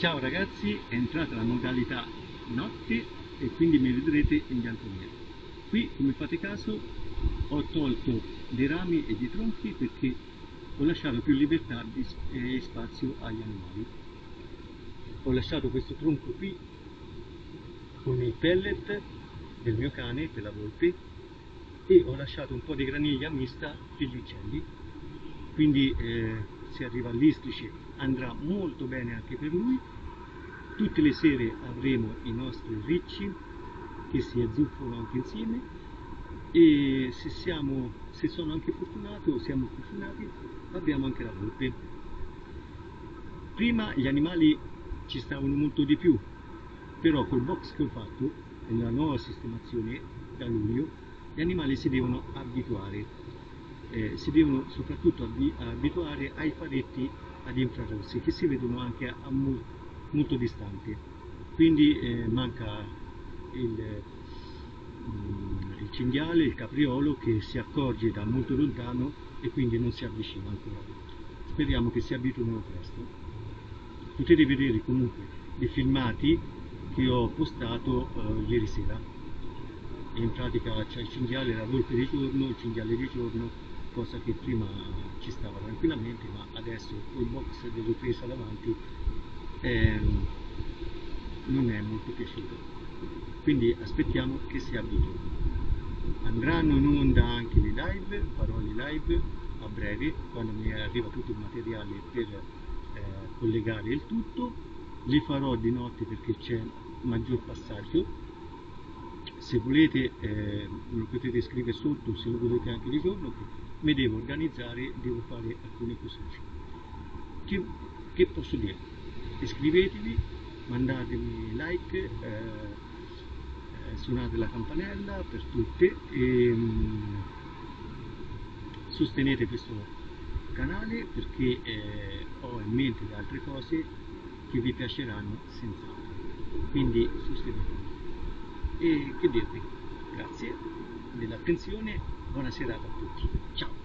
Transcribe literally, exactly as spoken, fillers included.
Ciao ragazzi, è entrata la modalità notte e quindi mi vedrete in bianco e nero. Qui, come fate caso, ho tolto dei rami e dei tronchi perché ho lasciato più libertà e spazio agli animali. Ho lasciato questo tronco qui con i pellet del mio cane per la volpe e ho lasciato un po' di graniglia mista per gli uccelli. Quindi eh, se arriva all'istrice andrà molto bene anche per lui. Tutte le sere avremo i nostri ricci che si azzuffano anche insieme e se, siamo, se sono anche fortunato, siamo fortunati, abbiamo anche la volpe. Prima gli animali ci stavano molto di più, però col box che ho fatto, nella nuova sistemazione da luglio, gli animali si devono abituare. Eh, si devono soprattutto abituare ai faretti ad infrarossi che si vedono anche a molto, molto distanti, quindi eh, manca il, mm, il cinghiale, il capriolo che si accorge da molto lontano e quindi non si avvicina ancora. Speriamo che si abituino presto. Potete vedere comunque dei filmati che ho postato eh, ieri sera. In pratica c'è il cinghiale e la volpe di giorno, il cinghiale di giorno, cosa che prima ci stava tranquillamente, ma adesso col box delle prese davanti ehm, non è molto piaciuto. Quindi aspettiamo che si abitui. Andranno in onda anche le live, farò le live a breve, quando mi arriva tutto il materiale per eh, collegare il tutto. Le farò di notte perché c'è maggior passaggio. Se volete eh, lo potete scrivere sotto, se lo volete anche di giorno, che mi devo organizzare, devo fare alcune cosine. Che, che posso dire? Iscrivetevi, mandatemi like, eh, eh, suonate la campanella per tutte e um, sostenete questo canale perché eh, ho in mente altre cose che vi piaceranno senz'altro. Quindi sostenetemi. E che dirvi? Grazie dell'attenzione, buona serata a tutti. Ciao!